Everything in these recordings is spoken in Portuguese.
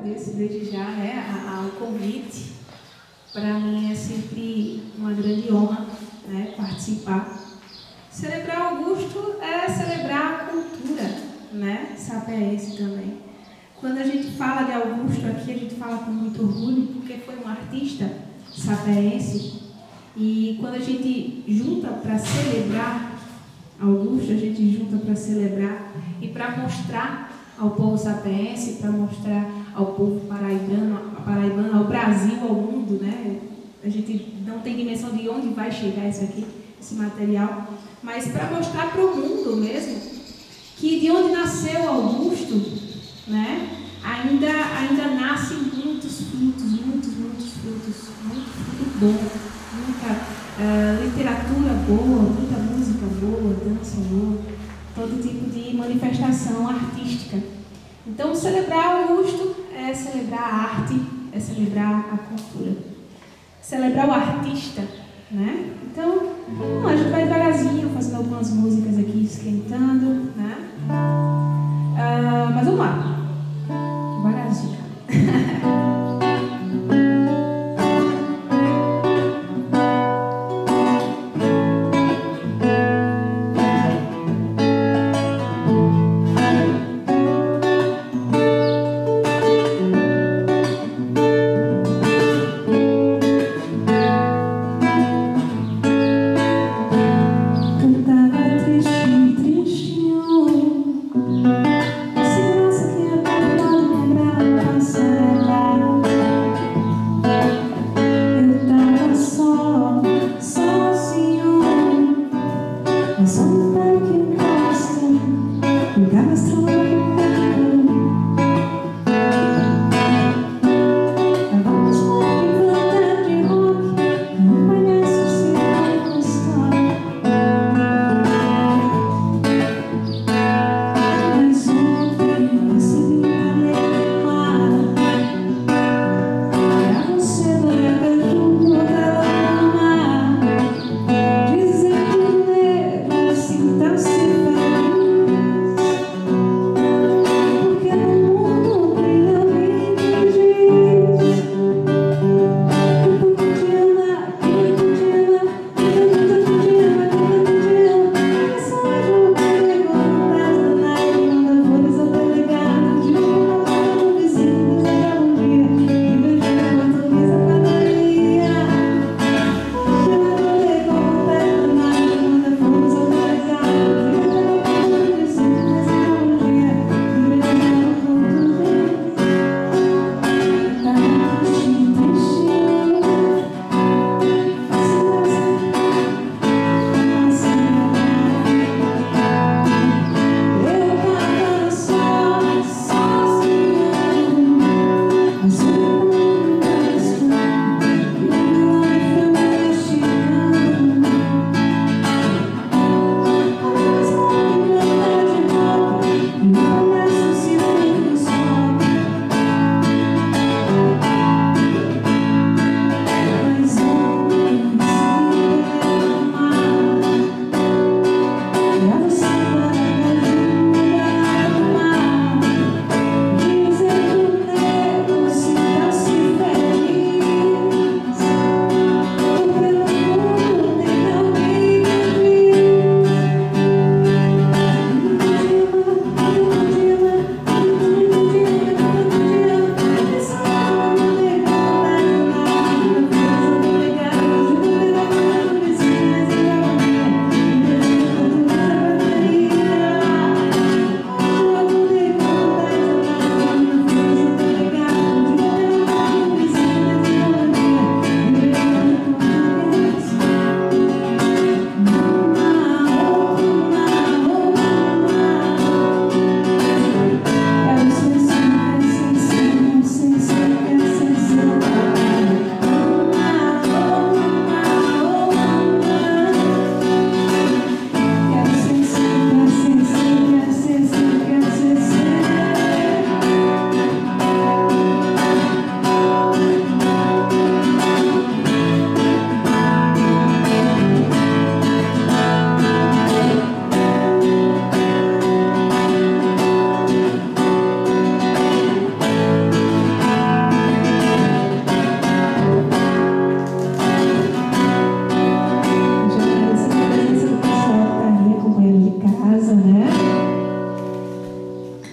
agradeço desde já, né, ao convite. Para mim é sempre uma grande honra, né, participar. Celebrar Augusto é celebrar a cultura, né, sapeense também. Quando a gente fala de Augusto aqui, a gente fala com muito orgulho, porque foi um artista sapeense. E quando a gente junta para celebrar Augusto, a gente junta para celebrar e para mostrar ao povo sapeense, para mostrar ao povo paraibano, ao Brasil, ao mundo, né? A gente não tem dimensão de onde vai chegar isso aqui, esse material, mas para mostrar para o mundo mesmo que de onde nasceu Augusto, né? Ainda nascem muitos frutos, muitos frutos, muito fruto bom, muita literatura boa, muita música boa, dança boa, todo tipo de manifestação artística. Então, celebrar Augusto é celebrar a arte, é celebrar a cultura, celebrar o artista, né? Então, a gente vai devagarzinho, fazendo algumas músicas aqui, esquentando, né? Mas vamos lá, devagarzinho. Cantava triste, tristinho.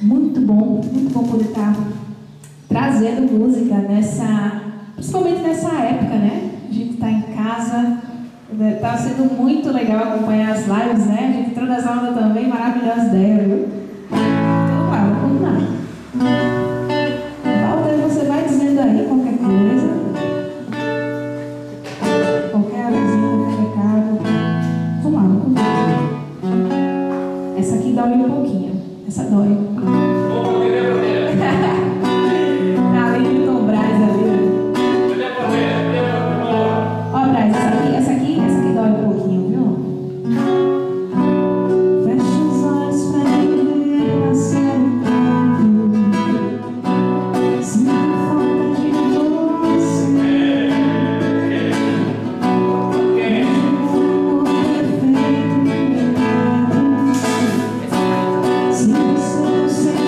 Muito bom poder estar trazendo música principalmente nessa época, né? A gente está em casa, está sendo muito legal acompanhar as lives, né? A gente entrou nessa onda também, maravilhosa ideia, viu? Então, vamos lá. Walter, você vai dizendo aí qualquer coisa, qualquer avisinho, qualquer recado. Vamos lá. Essa aqui dói um pouquinho. Essa dói. Além do Tom Braz ali. Ó, Braz, essa aqui dói um pouquinho, viu? Fecha os olhos pra viver na solidão. Sinto falta de você. Vejo o amor perfeito do meu lado. Se você não sei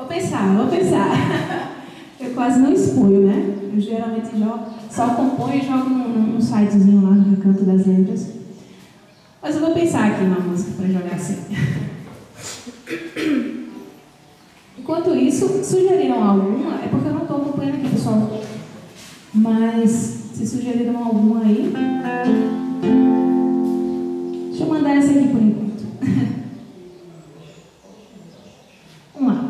vou pensar. Eu quase não exponho, né? Eu geralmente só componho e jogo num sitezinho lá no Recanto das Letras. Mas eu vou pensar aqui na música para jogar assim. Enquanto isso, sugeriram alguma? É porque eu não estou acompanhando aqui, pessoal. Mas se sugeriram alguma aí, deixa eu mandar essa aqui por enquanto. Vamos lá.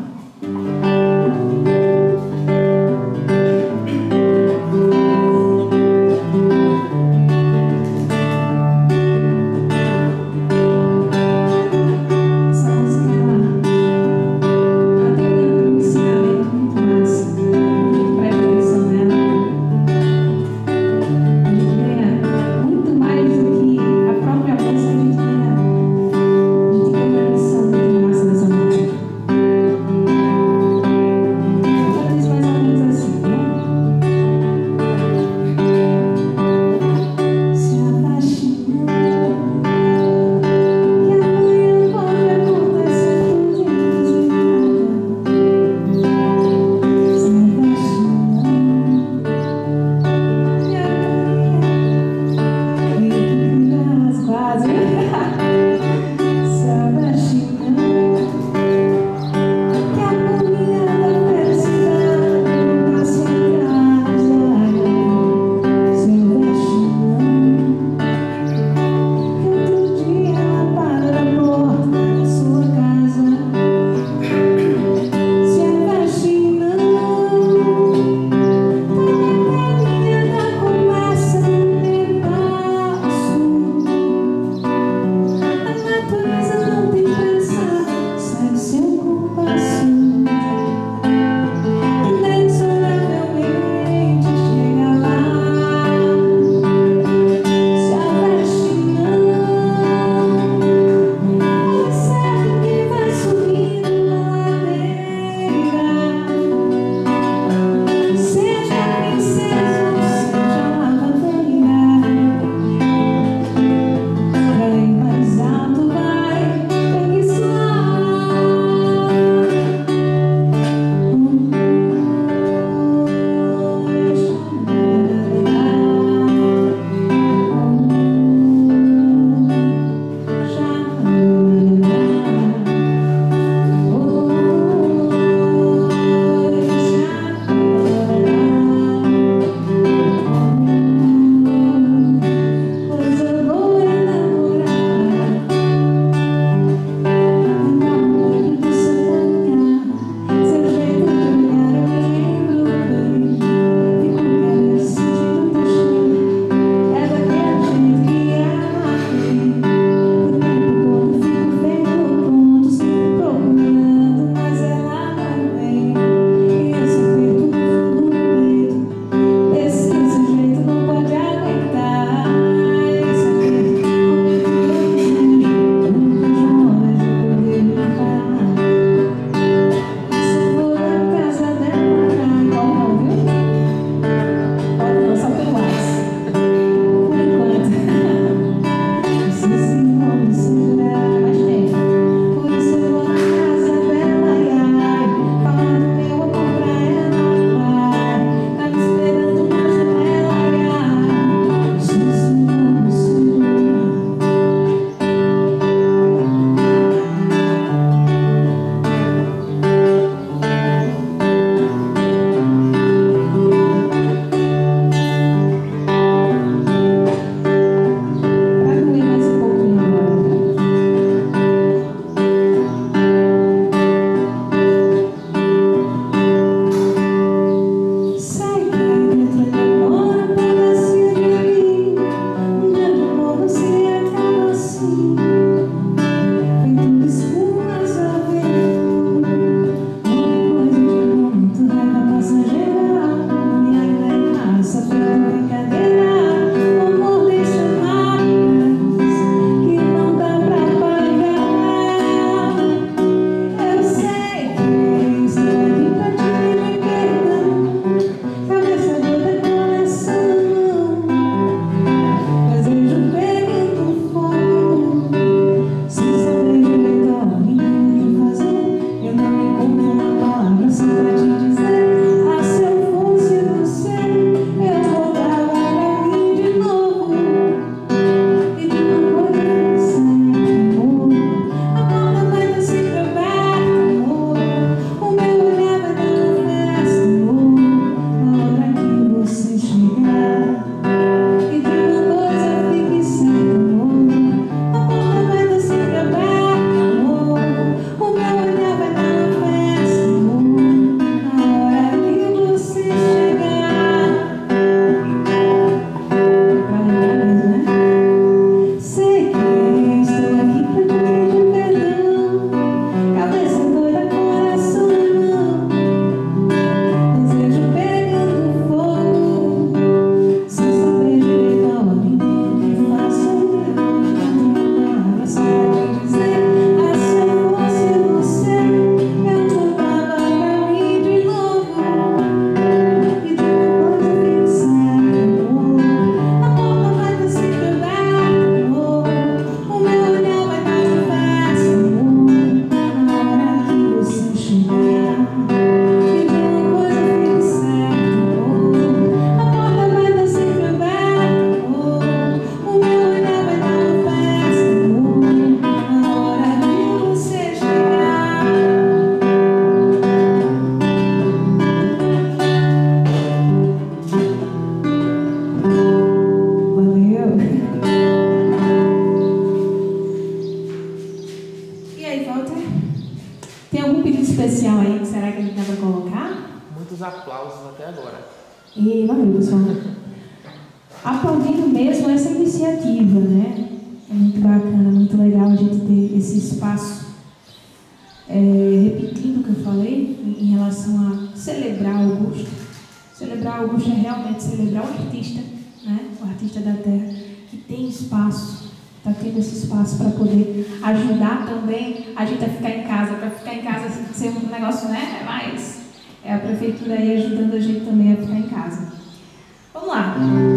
muitos aplausos até agora. E valeu, pessoal. Aplaudindo mesmo essa iniciativa, né? É muito bacana, muito legal a gente ter esse espaço. Repetindo o que eu falei em relação a celebrar Augusto. Celebrar Augusto é realmente celebrar o artista, né? O artista da terra, que tem espaço, está tendo esse espaço para poder ajudar também a gente a ficar em casa, para ficar em casa ser um negócio, né? Mas é a prefeitura aí ajudando a gente também a ficar em casa. Vamos lá.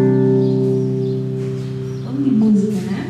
Vamos de música, né?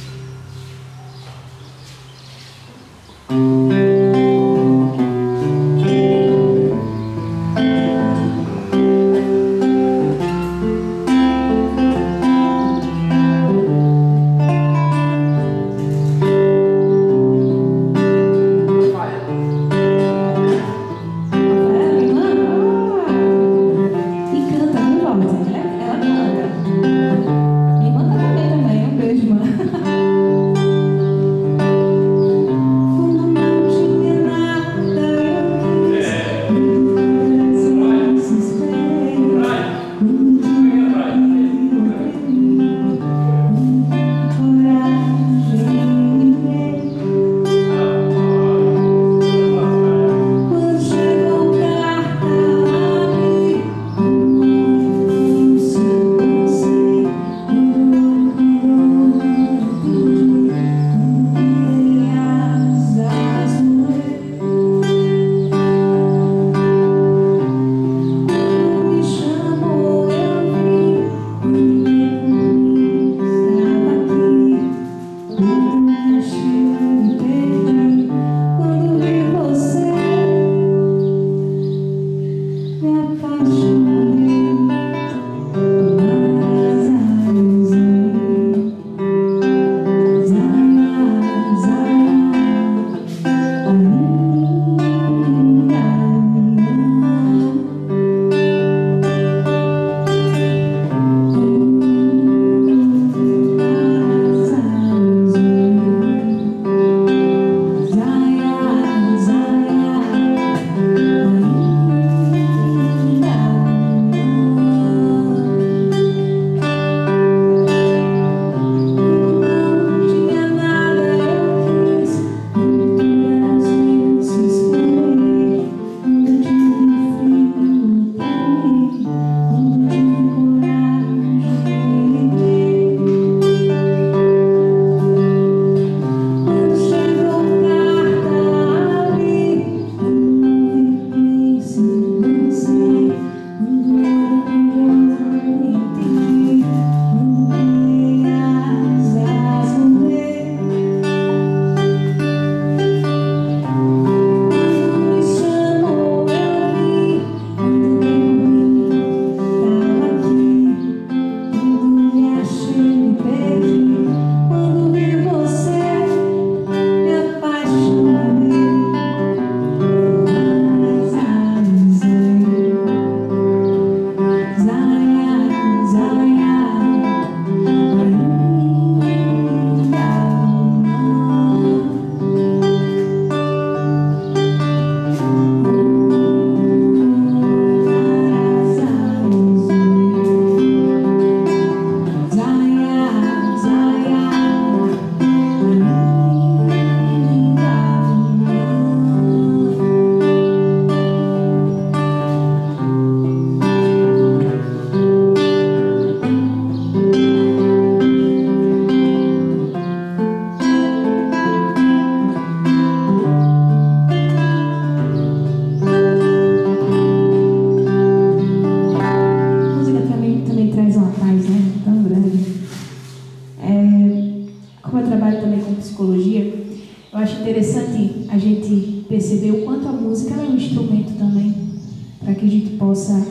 interessante a gente perceber o quanto a música é um instrumento também para que a gente possa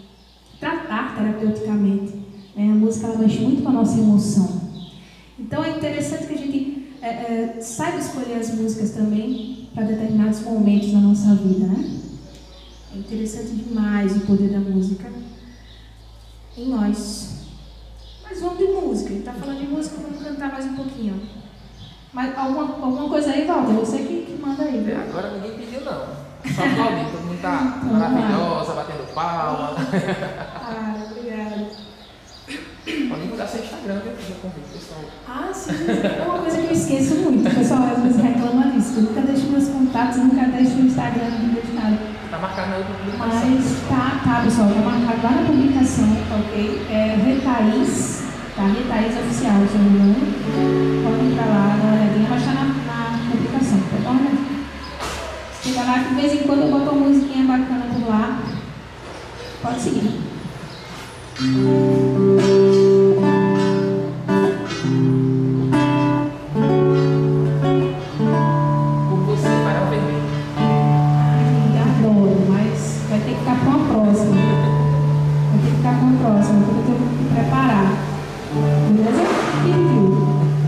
tratar terapeuticamente, né? A música ela mexe muito com a nossa emoção. Então é interessante que a gente saiba escolher as músicas também para determinados momentos da nossa vida, né? É interessante demais o poder da música em nós. Mas vamos de música. A gente está falando de música, vamos cantar mais um pouquinho. Mas alguma coisa aí, Walter? Você que manda aí. Agora ninguém pediu, não. Só aplaudir, todo mundo está maravilhosa, batendo palma. Ah, obrigada. Pode mudar seu Instagram, viu? Eu convido o pessoal. Ah, sim. É uma coisa que eu esqueço muito. O pessoal às vezes reclama disso. Eu nunca deixo meus contatos, nunca deixo o Instagram dedicado. Tá marcado na outra publicação. Mas tá, pessoal. Tá marcado lá na publicação, tá ok? É Retaís, tá? Retaís Oficial, se eu não me engano. Pode entrar lá, dá uma olhadinha, mas tá na publicação, tá bom, né? Fica lá que de vez em quando eu boto uma musiquinha bacana por lá. Pode seguir. Por você, Barão Vermelho. Ai, adoro, mas vai ter que ficar para uma próxima. Vai ter que ficar para uma próxima, porque eu tenho que preparar. Beleza? Quem pediu?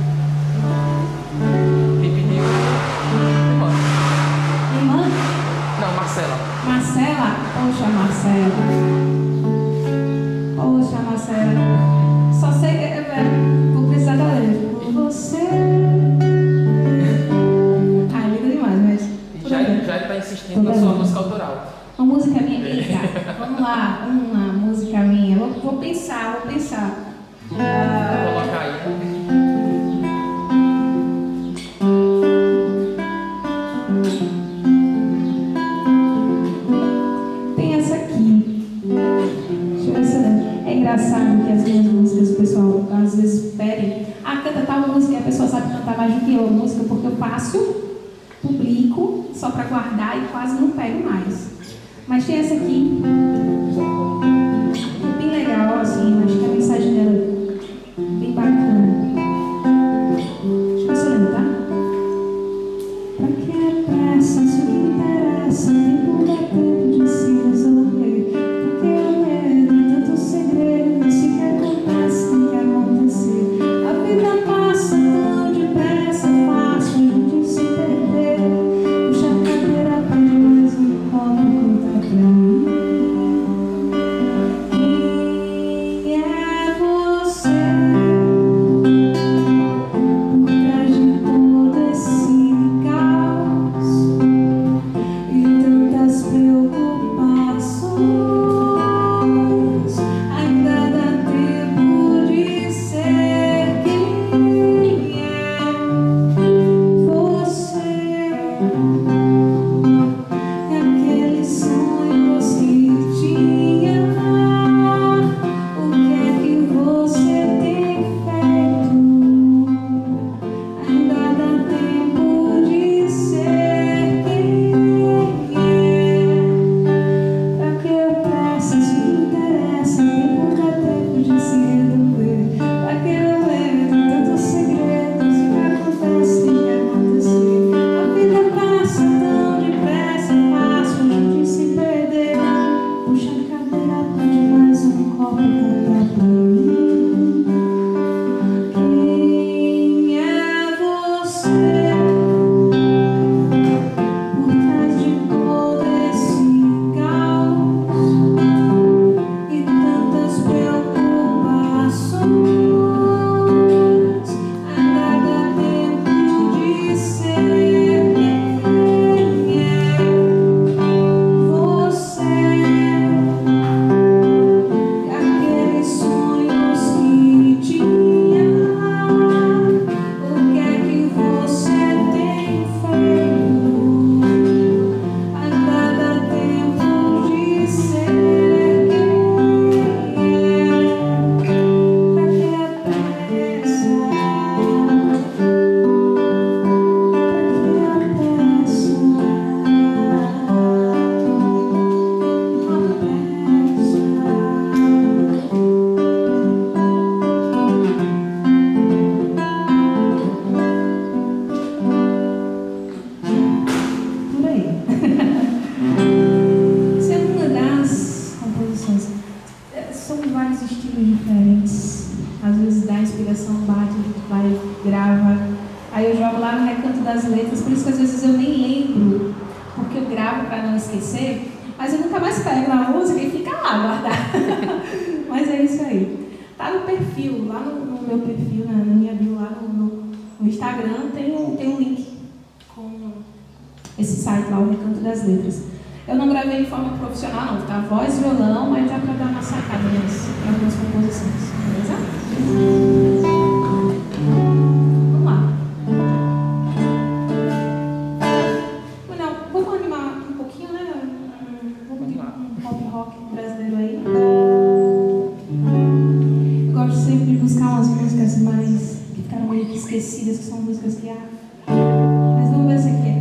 Quem pediu? Irmã. Irmã? Não, Marcela. Marcela? Poxa, Marcela. Poxa, Marcela. Só sei. Vou precisar da letra. Por você. Ai, lindo demais, mas. Já está insistindo na sua música autoral. Uma música minha. Eita, vamos lá. Uma música minha. Vou pensar. Vou colocar aí. Tem essa aqui. Deixa eu ver se é engraçado que as minhas músicas o pessoal às vezes pedem. Ah, canta tal música e a pessoa sabe cantar mais do que eu a música porque eu passo, publico só para guardar e quase não pego mais. Mas tem essa aqui. Bem legal, assim, acho que a mensagem dela é bem bacana. Deixa eu ver se eu lembro, tá? Pra que a pressa, se o que interessa, tempo dá tempo de se resolver. Pra que o medo e tanto segredo, se que acontece, tem que acontecer. A vida passa tão depressa, fácil a gente se perder. Puxa a cadeira pra mais um copo, conta pra mim. Quem é você? Por trás de todo esse caos e tantas preocupações, ainda dá tempo de ser quem é você. E aqueles sonhos que tinha, o que é que você tem feito? Ainda dá tempo de ser quem é. Pra que a pressa se interessa, tempo dá tempo de se resolver. Pra que eu levo tantos segredos, o que acontece tem que acontecer. A vida passa tão depressa, é fácil a gente se perder. Puxa a cadeira, pede mais um copo, conta pra mim. Quem é você? Por trás de todo esse caos e tantas preocupações, ainda dá tempo de ser quem é você. E aqueles sonhos que tinha, o que é que você tem feito? Ainda dá tempo de ser quem é. Pra que a pressa? Por aí. Isso é uma das composições. São vários estilos diferentes. Às vezes dá inspiração, bate, a gente vai, grava. Aí eu jogo lá no recanto das letras, por isso que às vezes eu nem lembro, porque eu gravo para não esquecer, mas eu nunca mais pego a música e fica lá guardada. Mas é isso aí. Tá no perfil, lá no meu perfil, na minha bio, lá no Instagram, tem um link com esse site lá, o Recanto das Letras. Eu não gravei de forma profissional, não, tá? Voz, violão, mas dá pra dar uma sacada em algumas composições, beleza? Vamos lá. Não, vamos animar um pouquinho, né? Um pop rock brasileiro aí. Eu gosto sempre de buscar umas músicas mais que ficaram meio que esquecidas, que são músicas que mas vamos ver essa aqui.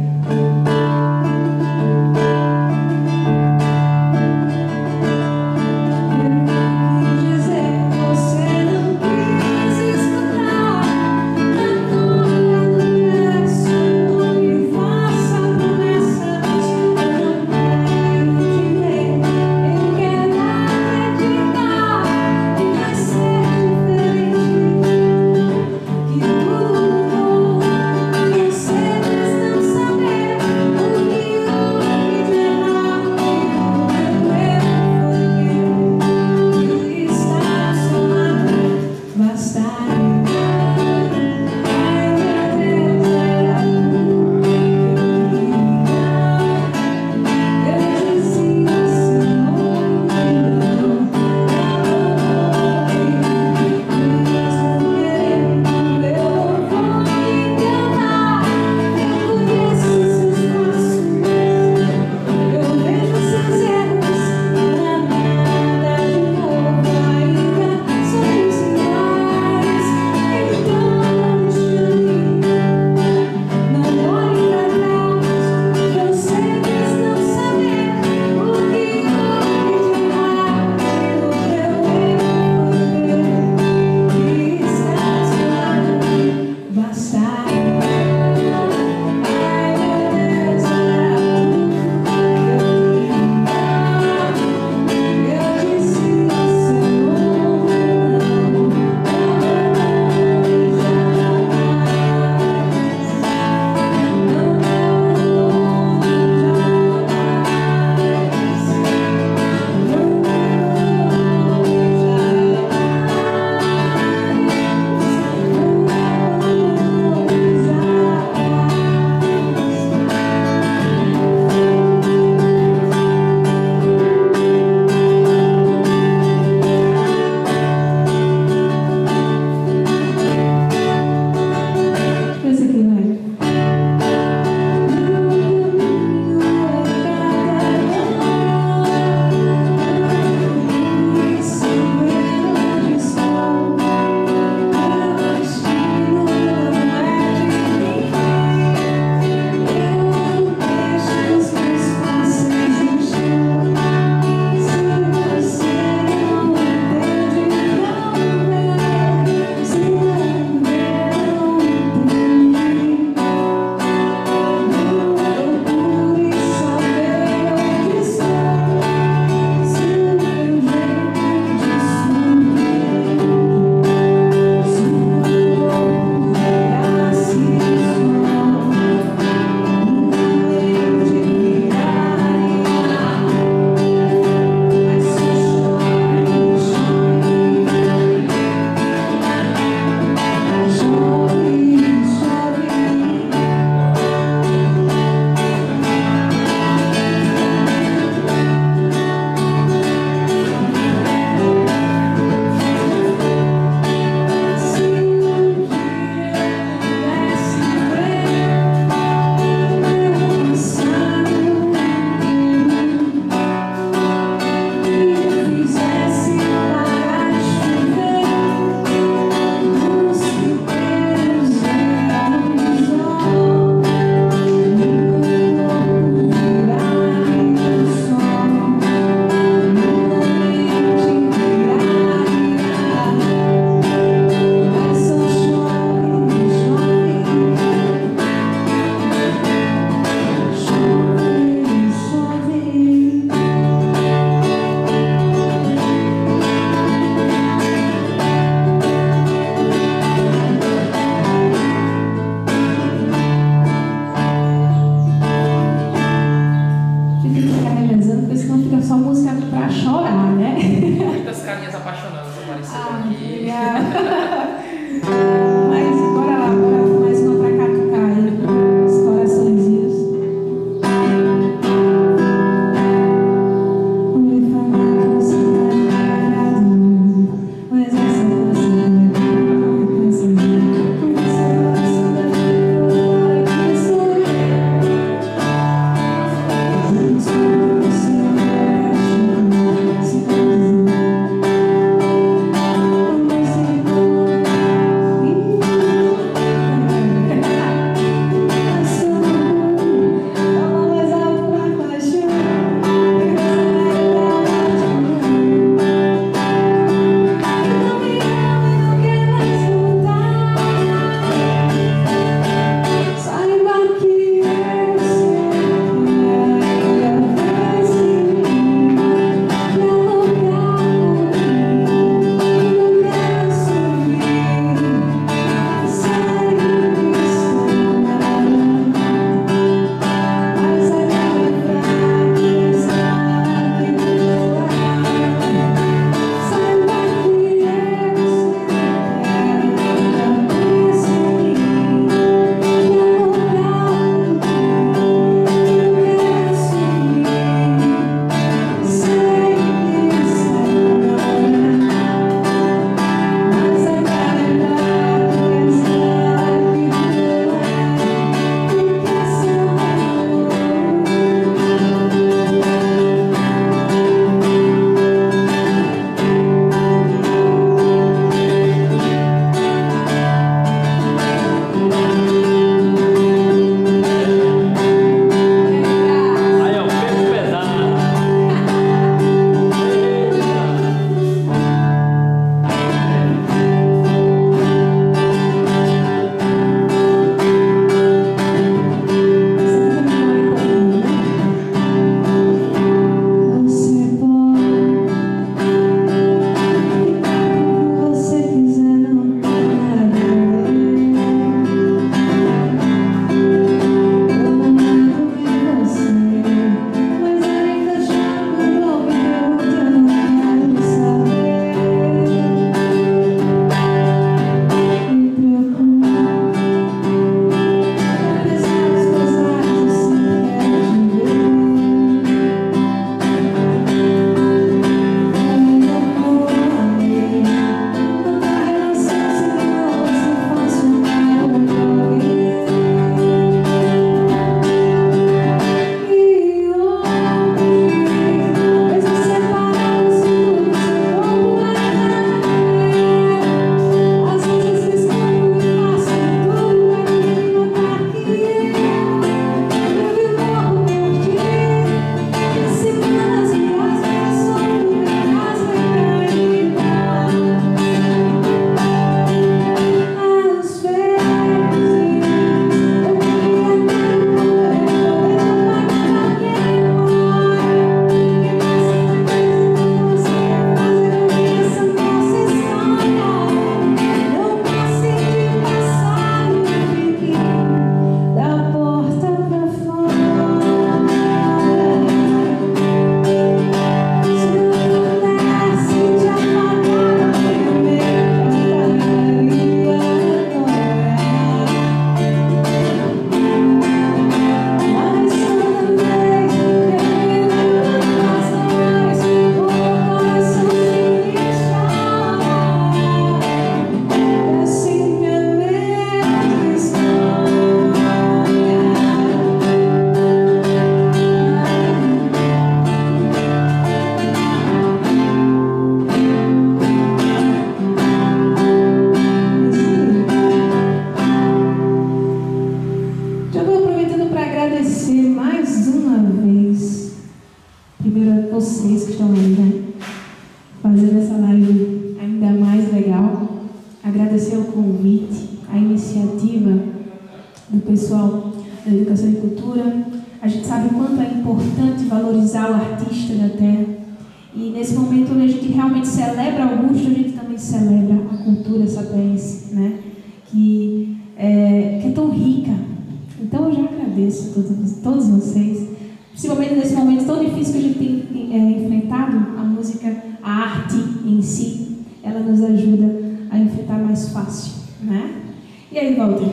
vocês que estão aí, né? Fazendo essa live ainda mais legal. Agradecer o convite, a iniciativa do pessoal da Educação e Cultura. A gente sabe o quanto é importante valorizar o artista da terra. E nesse momento onde a gente realmente celebra Augusto, a gente também celebra a cultura sapeense, né? Que é tão rica. Então eu já agradeço a todos vocês, principalmente nesse momento tão difícil que a gente tem enfrentado. A música, a arte em si, ela nos ajuda a enfrentar mais fácil, né? E aí, Walter?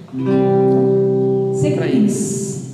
Você que diz?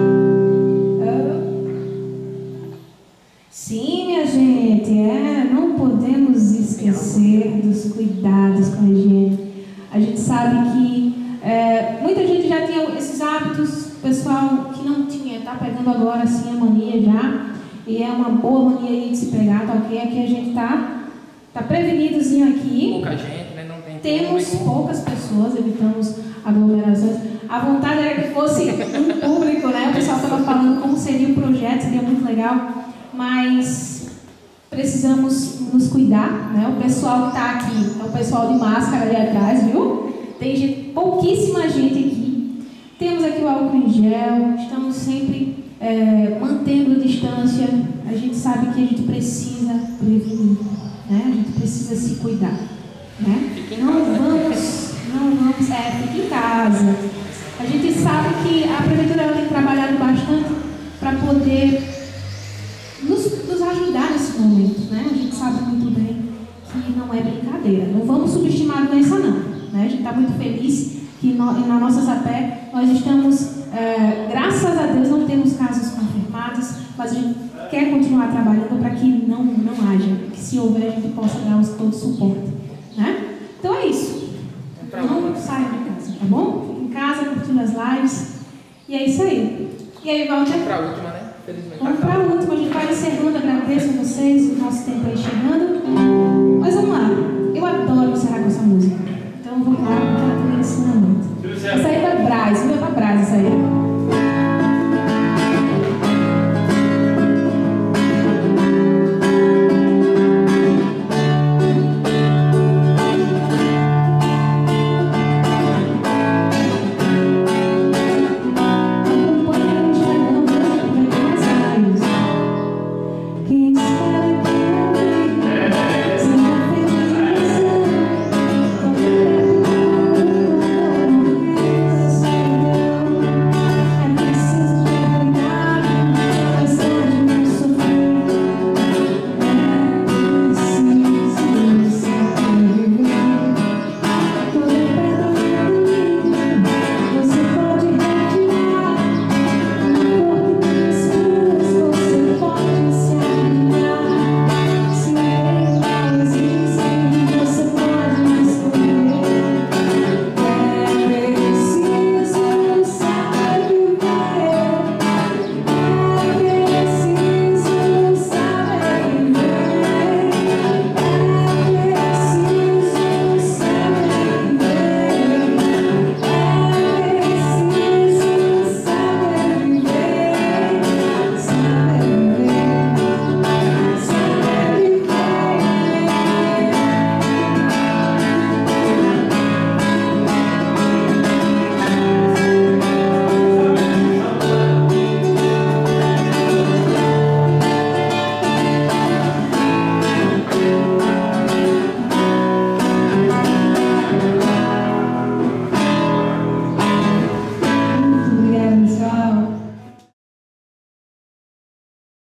Sim, minha gente, não podemos esquecer dos cuidados com a higiene. A gente sabe que muita gente já tinha esses hábitos, o pessoal que não tinha, está pegando agora assim a mania já, e é uma boa mania aí de se pegar, tá ok? Aqui a gente está prevenidozinho aqui. Pouca gente, né? Não tem Temos público. poucas pessoas, evitamos aglomerações. A vontade era que fosse um público, né? O pessoal estava falando como seria o projeto, seria muito legal, mas precisamos nos cuidar, né? O pessoal que está aqui é o pessoal de máscara ali atrás, viu? Tem gente, pouquíssima gente aqui. Temos aqui o álcool em gel, estamos sempre mantendo distância. A gente sabe que a gente precisa prevenir, né? A gente precisa se cuidar, né? Não vamos, fique em casa. A gente sabe que a prefeitura tem trabalhado bastante para poder nos ajudar nesse momento, né? A gente sabe muito bem que não é brincadeira. Não vamos subestimar a doença, não, né? A gente está muito feliz que na nossa SAPE nós estamos, graças a Deus, não temos casos confirmados, mas a gente quer continuar trabalhando para que não haja, que se houver a gente possa dar todo o suporte, né? Então é isso. Não saiam de casa, tá bom? Fiquem em casa, curtindo as lives. E é isso aí. E aí, Walter? Vamos para a última, né? Felizmente. Vamos para a última. A gente vai encerrando. Agradeço a vocês. O nosso tempo aí chega.